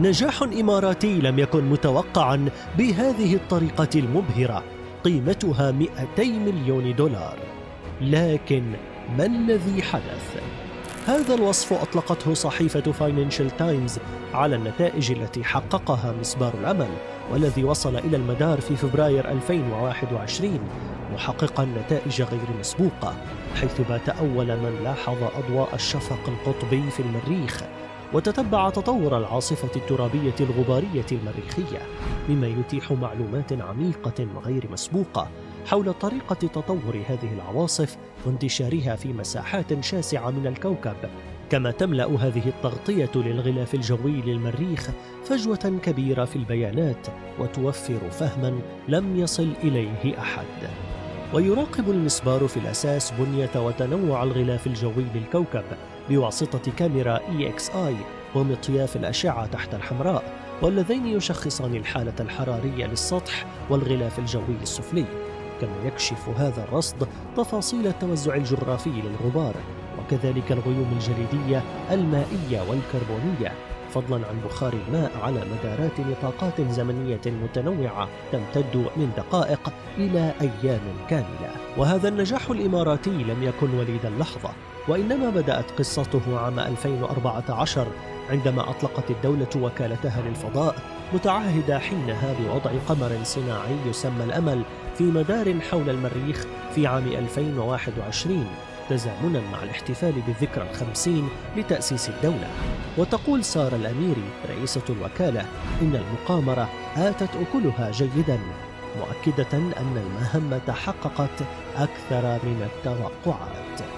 نجاح إماراتي لم يكن متوقعا بهذه الطريقة المبهرة، قيمتها 200 مليون دولار. لكن ما الذي حدث؟ هذا الوصف أطلقته صحيفة فاينانشال تايمز على النتائج التي حققها مسبار الأمل، والذي وصل إلى المدار في فبراير 2021 محققا نتائج غير مسبوقة، حيث بات أول من لاحظ أضواء الشفق القطبي في المريخ وتتبع تطور العاصفة الترابية الغبارية المريخية، مما يتيح معلومات عميقة وغير مسبوقة حول طريقة تطور هذه العواصف وانتشارها في مساحات شاسعة من الكوكب. كما تملأ هذه التغطية للغلاف الجوي للمريخ فجوة كبيرة في البيانات وتوفر فهما لم يصل إليه أحد. ويراقب المسبار في الأساس بنية وتنوع الغلاف الجوي للكوكب بواسطة كاميرا EXI ومطياف الأشعة تحت الحمراء، واللذين يشخصان الحالة الحرارية للسطح والغلاف الجوي السفلي. كما يكشف هذا الرصد تفاصيل التوزع الجغرافي للغبار، وكذلك الغيوم الجليدية المائية والكربونية، فضلا عن بخار الماء على مدارات نطاقات زمنية متنوعة تمتد من دقائق إلى أيام كاملة. وهذا النجاح الإماراتي لم يكن وليد اللحظة، وإنما بدأت قصته عام 2014 عندما أطلقت الدولة وكالتها للفضاء، متعهدة حينها بوضع قمر صناعي يسمى الأمل في مدار حول المريخ في عام 2021 تزامنا مع الاحتفال بالذكرى 50 لتأسيس الدولة. وتقول سارة الأميري رئيسة الوكالة إن المقامرة آتت أكلها جيدا، مؤكدة أن المهمة حققت أكثر من التوقعات.